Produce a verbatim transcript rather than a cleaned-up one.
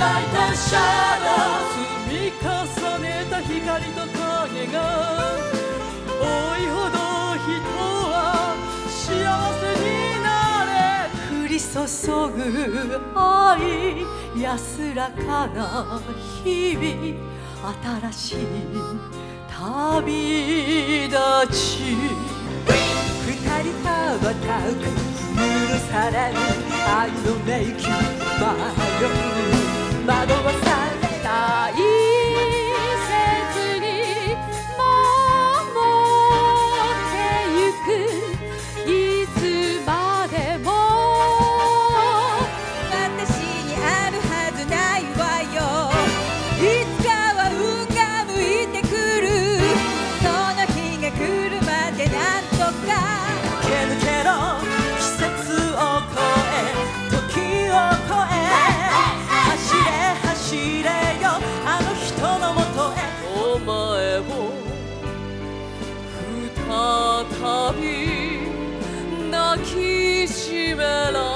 ライトシャドウ積み重ねた光と影が多いほど人は幸せになれ降り注ぐ愛安らかな日々新しい旅立ち二人羽ばたく許されぬ愛の迷宮迷う惑わされ大切に守ってゆくいつまでも私にあるはずないわよいつかは運が向いてくるその日が来るまでなんとか駆け抜けろ季節を越え時を越え走れ走れよあの人のもとへお前を再び抱きしめら